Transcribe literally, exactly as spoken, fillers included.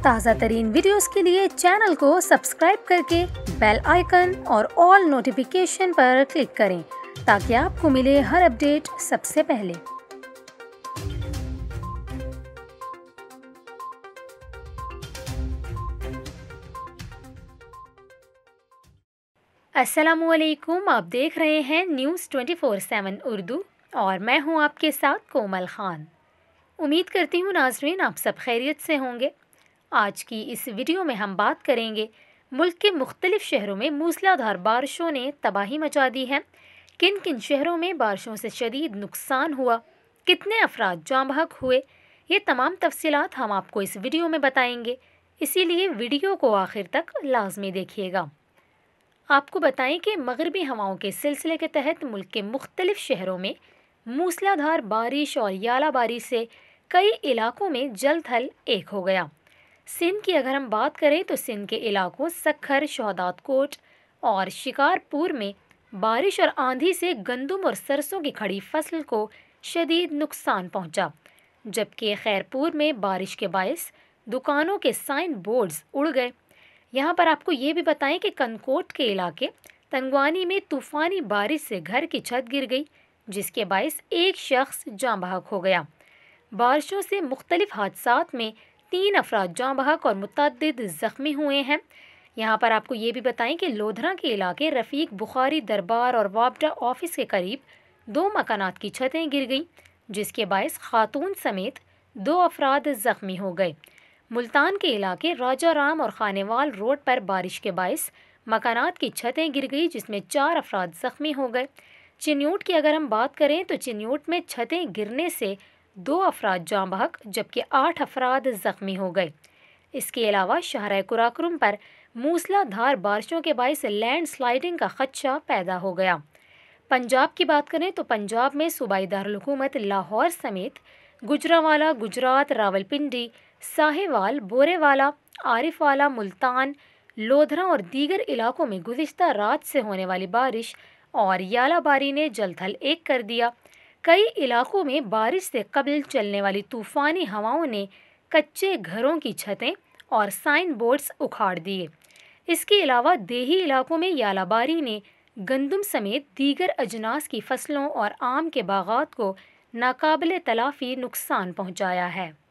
تازہ ترین ویڈیوز کے لیے چینل کو سبسکرائب کر کے بیل آئیکن اور آل نوٹیفیکیشن پر کلک کریں تاکہ آپ کو ملے ہر اپڈیٹ سب سے پہلے۔ السلام علیکم، آپ دیکھ رہے ہیں news twenty four seven Urdu اور میں ہوں آپ کے ساتھ کومل خان۔ امید کرتی ہوں ناظرین آپ سب خیریت سے ہوں گے۔ آج کی اس ویڈیو میں ہم بات کریں گے ملک کے مختلف شہروں میں موسلا دھار بارشوں نے تباہی مچا دی ہے، کن کن شہروں میں بارشوں سے شدید نقصان ہوا، کتنے افراد جاں بحق ہوئے، یہ تمام تفصیلات ہم آپ کو اس ویڈیو میں بتائیں گے، اسی لیے ویڈیو کو آخر تک لازمی دیکھیے گا۔ آپ کو بتائیں کہ مغربی ہواؤں کے سلسلے کے تحت ملک کے مختلف شہروں میں موسلا دھار بارش اور یالہ باری سے کئی علاقوں میں جل تھل ایک ہو گیا۔ سندھ کی اگر ہم بات کریں تو سندھ کے علاقوں سکھر، شہداد کوٹ اور شکارپور میں بارش اور آندھی سے گندم اور سرسوں کی کھڑی فصل کو شدید نقصان پہنچا، جبکہ خیرپور میں بارش کے باعث دکانوں کے سائن بورڈز اڑ گئے۔ یہاں پر آپ کو یہ بھی بتائیں کہ کنکوٹ کے علاقے تنگوانی میں طوفانی بارش سے گھر کی چھت گر گئی، جس کے باعث ایک شخص جاں بحق ہو گیا۔ بارشوں سے مختلف حادثات میں تین افراد جاں بحق اور متعدد زخمی ہوئے ہیں۔ یہاں پر آپ کو یہ بھی بتائیں کہ لودھرا کے علاقے رفیق بخاری دربار اور وابڈا آفس کے قریب دو مکانات کی چھتیں گر گئیں، جس کے باعث خاتون سمیت دو افراد زخمی ہو گئے۔ ملتان کے علاقے راجہ رام اور خانیوال روڈ پر بارش کے باعث مکانات کی چھتیں گر گئی، جس میں چار افراد زخمی ہو گئے۔ چنیوٹ کی اگر ہم بات کریں تو چنیوٹ میں چھتیں گرنے سے دو افراد جاں بحق جبکہ آٹھ افراد زخمی ہو گئے۔ اس کے علاوہ شاہراہ قراقرم پر موسلا دھار بارشوں کے باعث لینڈ سلائیڈنگ کا خدشہ پیدا ہو گیا۔ پنجاب کی بات کریں تو پنجاب میں صوبائی دارالحکومت لاہور سمیت گجرانوالہ، گجرات، راولپنڈی، ساہیوال، بورے والا، عارف والا، ملتان، لودھرا اور دیگر علاقوں میں گزشتہ رات سے ہونے والی بارش اور یالہ باری نے جل تھل ایک کر دیا۔ کئی علاقوں میں بارش سے قبل چلنے والی طوفانی ہواؤں نے کچے گھروں کی چھتیں اور سائن بورڈز اکھاڑ دیے۔ اس کے علاوہ دیہی علاقوں میں یالہ باری نے گندم سمیت دیگر اجناس کی فصلوں اور آم کے باغات کو ناقابل تلافی نقصان پہنچایا ہے۔